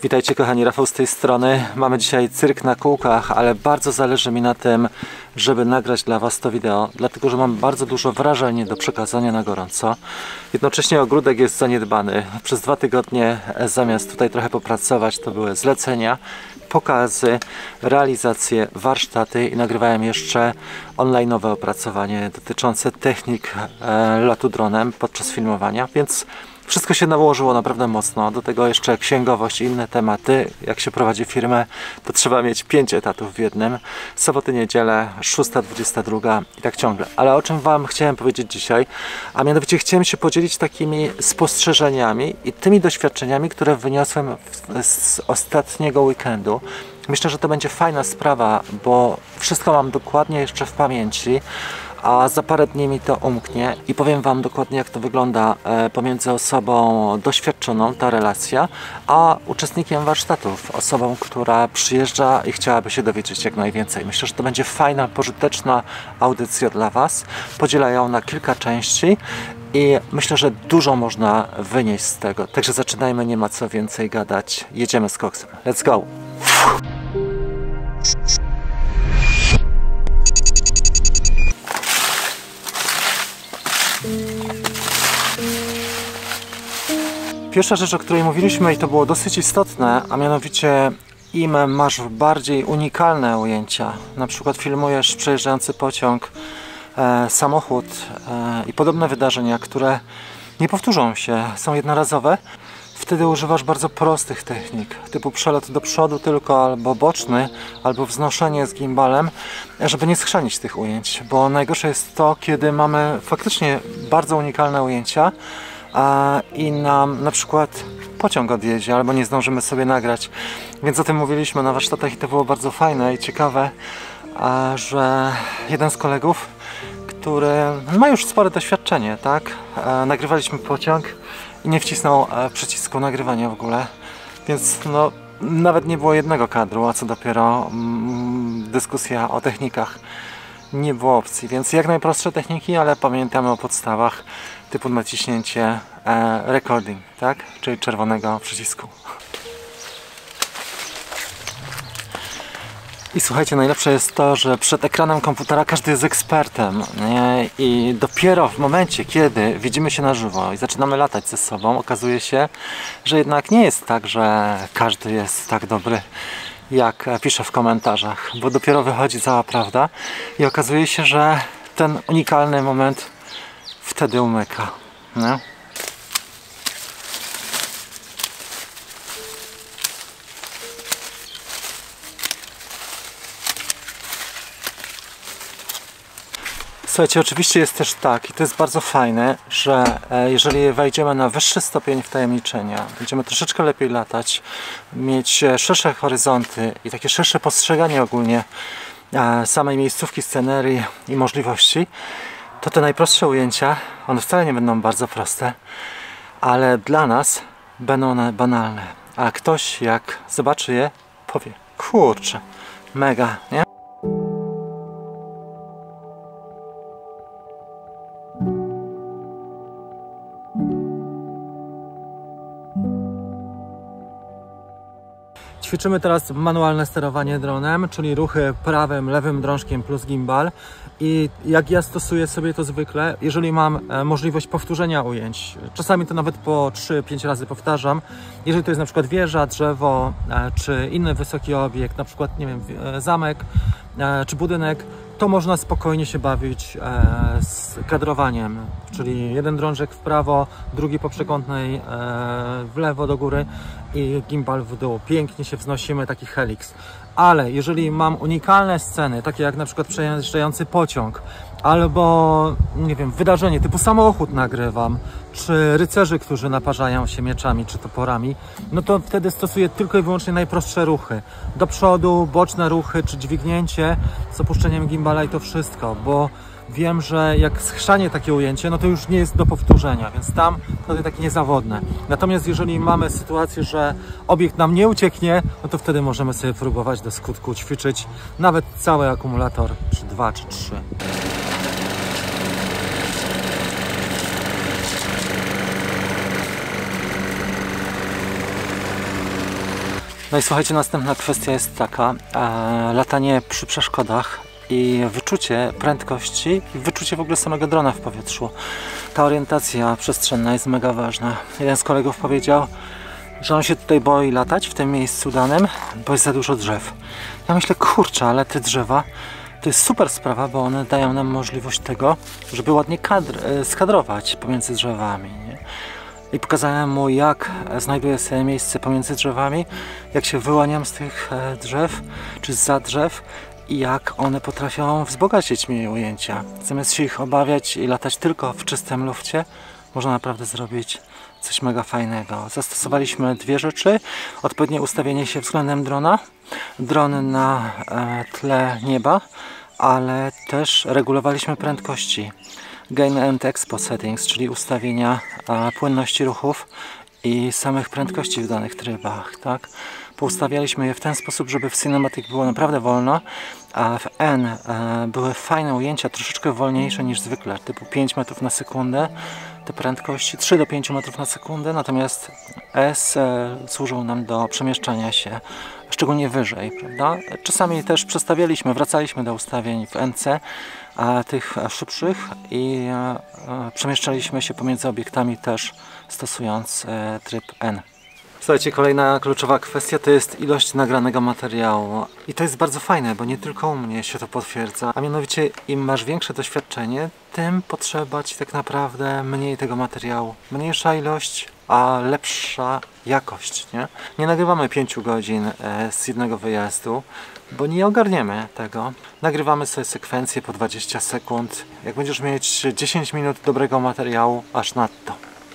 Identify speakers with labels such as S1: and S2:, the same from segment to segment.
S1: Witajcie kochani, Rafał z tej strony. Mamy dzisiaj cyrk na kółkach, ale bardzo zależy mi na tym, żeby nagrać dla Was to wideo, dlatego że mam bardzo dużo wrażeń do przekazania na gorąco. Jednocześnie ogródek jest zaniedbany. Przez 2 tygodnie zamiast tutaj trochę popracować, to były zlecenia, pokazy, realizacje, warsztaty i nagrywałem jeszcze online'owe opracowanie dotyczące technik lotu dronem podczas filmowania, więc wszystko się nałożyło naprawdę mocno. Do tego jeszcze księgowość i inne tematy. Jak się prowadzi firmę, to trzeba mieć 5 etatów w jednym. Soboty, niedzielę, 6:22 i tak ciągle. Ale o czym Wam chciałem powiedzieć dzisiaj? A mianowicie chciałem się podzielić takimi spostrzeżeniami i tymi doświadczeniami, które wyniosłem z ostatniego weekendu. Myślę, że to będzie fajna sprawa, bo wszystko mam dokładnie jeszcze w pamięci, a za parę dni mi to umknie i powiem Wam dokładnie, jak to wygląda pomiędzy osobą doświadczoną, ta relacja, a uczestnikiem warsztatów, osobą, która przyjeżdża i chciałaby się dowiedzieć jak najwięcej. Myślę, że to będzie fajna, pożyteczna audycja dla Was. Podzielę ją na kilka części i myślę, że dużo można wynieść z tego. Także zaczynajmy, nie ma co więcej gadać. Jedziemy z koksem. Let's go! Pierwsza rzecz, o której mówiliśmy i to było dosyć istotne, a mianowicie im masz bardziej unikalne ujęcia, na przykład filmujesz przejeżdżający pociąg, samochód i podobne wydarzenia, które nie powtórzą się, są jednorazowe, wtedy używasz bardzo prostych technik, typu przelot do przodu tylko, albo boczny, albo wznoszenie z gimbalem, żeby nie schrzanić tych ujęć, bo najgorsze jest to, kiedy mamy faktycznie bardzo unikalne ujęcia, i nam na przykład pociąg odjedzie, albo nie zdążymy sobie nagrać. Więc o tym mówiliśmy na warsztatach i to było bardzo fajne i ciekawe, że jeden z kolegów, który ma już spore doświadczenie, tak? Nagrywaliśmy pociąg i nie wcisnął przycisku nagrywania w ogóle, więc no, nawet nie było jednego kadru, a co dopiero dyskusja o technikach. Nie było opcji, więc jak najprostsze techniki, ale pamiętamy o podstawach typu naciśnięcie recording, tak? Czyli czerwonego przycisku. I słuchajcie, najlepsze jest to, że przed ekranem komputera każdy jest ekspertem, nie? I dopiero w momencie, kiedy widzimy się na żywo i zaczynamy latać ze sobą, okazuje się, że jednak nie jest tak, że każdy jest tak dobry, jak pisze w komentarzach, bo dopiero wychodzi cała prawda i okazuje się, że ten unikalny moment wtedy umyka. Nie? Słuchajcie, oczywiście jest też tak, i to jest bardzo fajne, że jeżeli wejdziemy na wyższy stopień wtajemniczenia, będziemy troszeczkę lepiej latać, mieć szersze horyzonty i takie szersze postrzeganie ogólnie samej miejscówki, scenerii i możliwości, to te najprostsze ujęcia, one wcale nie będą bardzo proste, ale dla nas będą one banalne. A ktoś jak zobaczy je, powie, kurczę, mega, nie? Ćwiczymy teraz manualne sterowanie dronem, czyli ruchy prawym, lewym drążkiem plus gimbal. I jak ja stosuję sobie to zwykle, jeżeli mam możliwość powtórzenia ujęć, czasami to nawet po 3-5 razy powtarzam, jeżeli to jest na przykład wieża, drzewo, czy inny wysoki obiekt, na przykład, nie wiem, zamek, czy budynek, to można spokojnie się bawić z kadrowaniem, czyli jeden drążek w prawo, drugi po przekątnej w lewo do góry i gimbal w dół. Pięknie się wznosimy, taki helix. Ale jeżeli mam unikalne sceny, takie jak na przykład przejeżdżający pociąg, albo, nie wiem, wydarzenie typu samochód nagrywam, czy rycerzy, którzy naparzają się mieczami czy toporami, no to wtedy stosuję tylko i wyłącznie najprostsze ruchy. Do przodu, boczne ruchy, czy dźwignięcie z opuszczeniem gimbala i to wszystko, bo wiem, że jak schrzanie takie ujęcie, no to już nie jest do powtórzenia, więc tam to jest takie niezawodne. Natomiast jeżeli mamy sytuację, że obiekt nam nie ucieknie, no to wtedy możemy sobie próbować do skutku ćwiczyć nawet cały akumulator, czy 2, czy 3. No i słuchajcie, następna kwestia jest taka, latanie przy przeszkodach i wyczucie prędkości i wyczucie w ogóle samego drona w powietrzu. Ta orientacja przestrzenna jest mega ważna. Jeden z kolegów powiedział, że on się tutaj boi latać w tym miejscu danym, bo jest za dużo drzew. Ja myślę, kurczę, ale te drzewa to jest super sprawa, bo one dają nam możliwość tego, żeby ładnie skadrować pomiędzy drzewami, nie? I pokazałem mu, jak znajduję sobie miejsce pomiędzy drzewami, jak się wyłaniam z tych drzew, czy zza drzew i jak one potrafią wzbogacić mi ujęcia. Zamiast się ich obawiać i latać tylko w czystym lufcie, można naprawdę zrobić coś mega fajnego. Zastosowaliśmy dwie rzeczy. Odpowiednie ustawienie się względem drona. Dron na tle nieba, ale też regulowaliśmy prędkości. Gain and Expo Settings, czyli ustawienia płynności ruchów i samych prędkości w danych trybach, tak? Poustawialiśmy je w ten sposób, żeby w Cinematic było naprawdę wolno, a w N były fajne ujęcia, troszeczkę wolniejsze niż zwykle, typu 5 metrów na sekundę, te prędkości 3 do 5 metrów na sekundę, natomiast S służył nam do przemieszczania się szczególnie wyżej, prawda? Czasami też przestawialiśmy, wracaliśmy do ustawień w NC, tych szybszych i przemieszczaliśmy się pomiędzy obiektami też stosując tryb N. Słuchajcie, kolejna kluczowa kwestia to jest ilość nagranego materiału. I to jest bardzo fajne, bo nie tylko u mnie się to potwierdza. A mianowicie im masz większe doświadczenie, tym potrzeba Ci tak naprawdę mniej tego materiału. Mniejsza ilość, a lepsza jakość, nie? Nie nagrywamy 5 godzin z jednego wyjazdu, bo nie ogarniemy tego. Nagrywamy sobie sekwencje po 20 sekund. Jak będziesz mieć 10 minut dobrego materiału, aż nadto.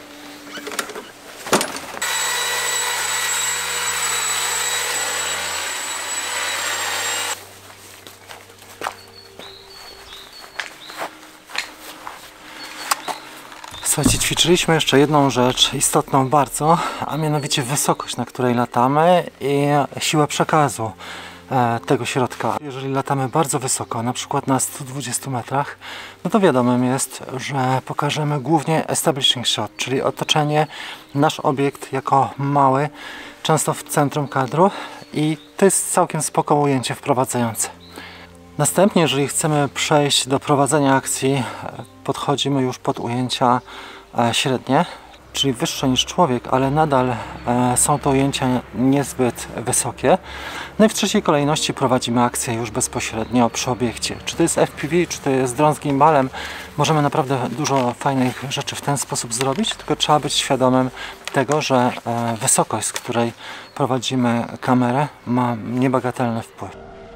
S1: Słuchajcie, ćwiczyliśmy jeszcze jedną rzecz istotną bardzo, a mianowicie wysokość, na której latamy i siłę przekazu tego środka. Jeżeli latamy bardzo wysoko, na przykład na 120 metrach, no to wiadomym jest, że pokażemy głównie establishing shot, czyli otoczenie, nasz obiekt jako mały, często w centrum kadru i to jest całkiem spoko ujęcie wprowadzające. Następnie, jeżeli chcemy przejść do prowadzenia akcji, podchodzimy już pod ujęcia średnie, czyli wyższe niż człowiek, ale nadal są to ujęcia niezbyt wysokie. No i w trzeciej kolejności prowadzimy akcję już bezpośrednio przy obiekcie. Czy to jest FPV, czy to jest dron z gimbalem, możemy naprawdę dużo fajnych rzeczy w ten sposób zrobić, tylko trzeba być świadomym tego, że wysokość, z której prowadzimy kamerę, ma niebagatelny wpływ.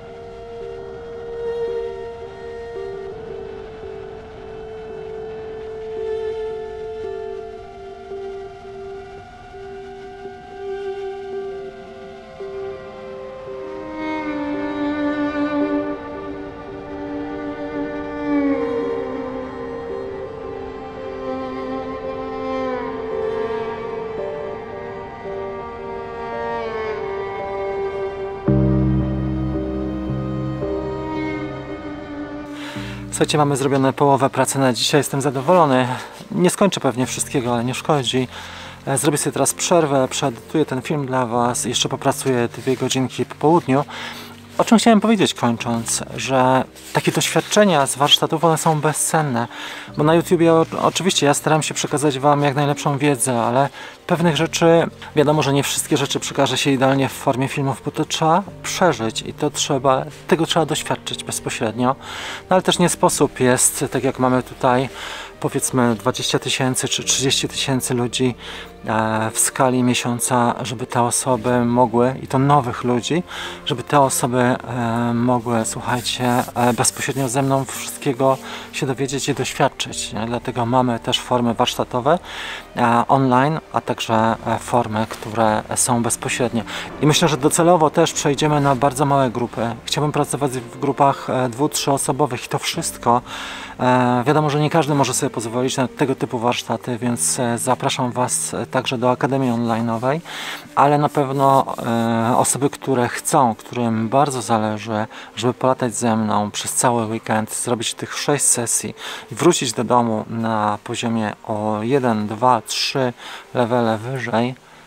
S1: Słuchajcie, mamy zrobione połowę pracy na dzisiaj, jestem zadowolony. Nie skończę pewnie wszystkiego, ale nie szkodzi. Zrobię sobie teraz przerwę, przeedytuję ten film dla Was, jeszcze popracuję 2 godzinki po południu. O czym chciałem powiedzieć kończąc, że takie doświadczenia z warsztatów, one są bezcenne, bo na YouTubie oczywiście ja staram się przekazać Wam jak najlepszą wiedzę, ale pewnych rzeczy, wiadomo, że nie wszystkie rzeczy przekaże się idealnie w formie filmów, bo to trzeba przeżyć i tego trzeba doświadczyć bezpośrednio, no ale też nie sposób jest, tak jak mamy tutaj powiedzmy 20 000 czy 30 000 ludzi w skali miesiąca, żeby te osoby mogły, i to nowych ludzi, żeby te osoby mogły, słuchajcie, bezpośrednio ze mną wszystkiego się dowiedzieć i doświadczyć. Nie? Dlatego mamy też formy warsztatowe online, a także formy, które są bezpośrednie. I myślę, że docelowo też przejdziemy na bardzo małe grupy. Chciałbym pracować w grupach 2-3 osobowych i to wszystko. Wiadomo, że nie każdy może sobie pozwolić na tego typu warsztaty, więc zapraszam Was także do Akademii Online'owej, ale na pewno osoby, które chcą, którym bardzo zależy, żeby polatać ze mną przez cały weekend, zrobić tych 6 sesji i wrócić do domu na poziomie o 1, 2, 3 levele wyżej,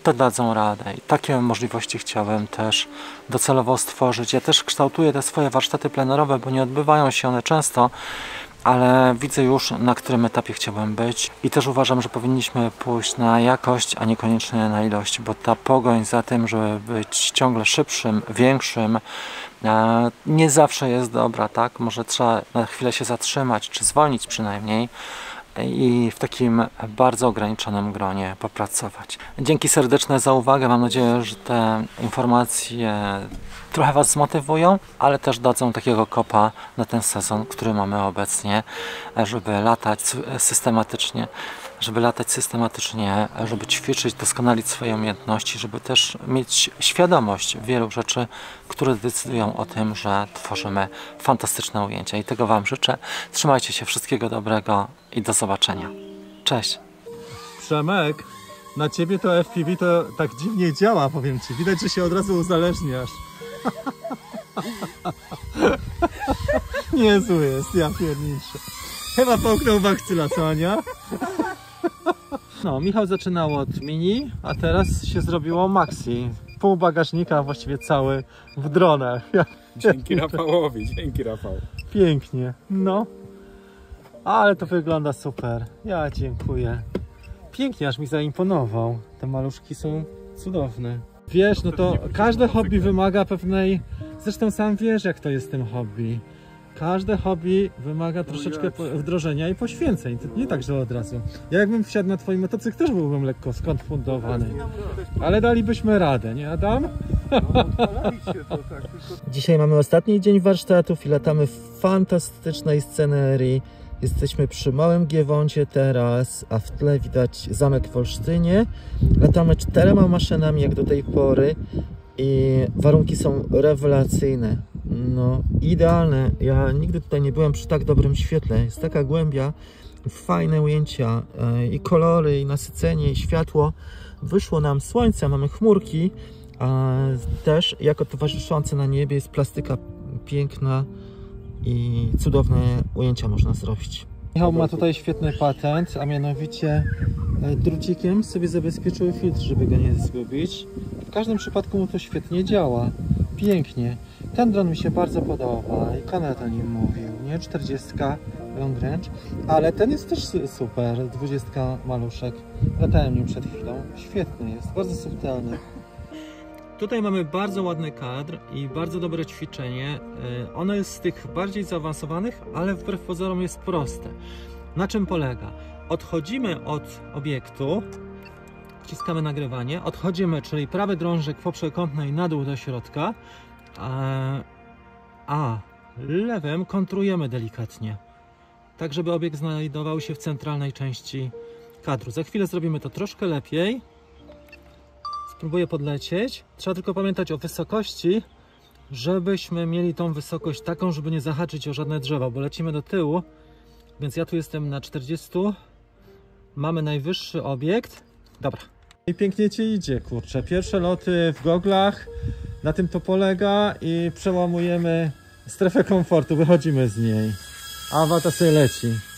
S1: to dadzą radę. I takie możliwości chciałem też docelowo stworzyć. Ja też kształtuję te swoje warsztaty plenerowe, bo nie odbywają się one często, ale widzę już, na którym etapie chciałbym być i też uważam, że powinniśmy pójść na jakość, a niekoniecznie na ilość, bo ta pogoń za tym, żeby być ciągle szybszym, większym, nie zawsze jest dobra, tak? Może trzeba na chwilę się zatrzymać, czy zwolnić przynajmniej i w takim bardzo ograniczonym gronie popracować. Dzięki serdeczne za uwagę. Mam nadzieję, że te informacje trochę Was zmotywują, ale też dadzą takiego kopa na ten sezon, który mamy obecnie, żeby latać systematycznie, żeby ćwiczyć, doskonalić swoje umiejętności, żeby też mieć świadomość wielu rzeczy, które decydują o tym, że tworzymy fantastyczne ujęcia. I tego Wam życzę. Trzymajcie się, wszystkiego dobrego i do zobaczenia. Cześć!
S2: Przemek, na Ciebie to FPV to tak dziwnie działa, powiem Ci. Widać, że się od razu uzależniasz. Niezły jest, ja pierniczę. Chyba połknął bakcyla, co Ania? No, Michał zaczynał od mini, a teraz się zrobiło maxi. Pół bagażnika, właściwie cały w dronach.
S3: Dzięki Rafałowi, dzięki Rafał.
S2: Pięknie, no. Ale to wygląda super. Ja dziękuję. Pięknie, aż mi zaimponował. Te maluszki są cudowne. Wiesz, no to każde hobby wymaga pewnej... Zresztą sam wiesz, jak to jest z tym hobby. Każde hobby wymaga troszeczkę wdrożenia i poświęceń. To nie tak, że od razu. Ja jakbym wsiadł na Twój motocykl, też byłbym lekko skonfundowany. Ale dalibyśmy radę, nie Adam? Dzisiaj mamy ostatni dzień warsztatów i latamy w fantastycznej scenerii. Jesteśmy przy Małym Giewoncie teraz, a w tle widać zamek w Olsztynie. Latamy 4 maszynami jak do tej pory i warunki są rewelacyjne. No, idealne. Ja nigdy tutaj nie byłem przy tak dobrym świetle. Jest taka głębia, fajne ujęcia i kolory, i nasycenie, i światło. Wyszło nam słońce, mamy chmurki, a też jako towarzyszące na niebie jest plastyka piękna i cudowne ujęcia można zrobić. Michał ma tutaj świetny patent, a mianowicie drucikiem sobie zabezpieczył filtr, żeby go nie zgubić. W każdym przypadku mu to świetnie działa. Pięknie. Ten dron mi się bardzo podoba i Konrad o nim mówił, nie? 40 long range, ale ten jest też super, 20 maluszek. Latałem nim przed chwilą. Świetny jest, bardzo subtelny. Tutaj mamy bardzo ładny kadr i bardzo dobre ćwiczenie. Ono jest z tych bardziej zaawansowanych, ale wbrew pozorom jest proste. Na czym polega? Odchodzimy od obiektu, wciskamy nagrywanie, odchodzimy, czyli prawy drążek poprzekątnej na dół do środka, a lewym kontrujemy delikatnie, tak żeby obiekt znajdował się w centralnej części kadru. Za chwilę zrobimy to troszkę lepiej. Spróbuję podlecieć. Trzeba tylko pamiętać o wysokości, żebyśmy mieli tą wysokość taką, żeby nie zahaczyć o żadne drzewa, bo lecimy do tyłu, więc ja tu jestem na 40. Mamy najwyższy obiekt. Dobra. I pięknie Ci idzie, kurczę. Pierwsze loty w goglach, na tym to polega i przełamujemy strefę komfortu, wychodzimy z niej. A Awata sobie leci.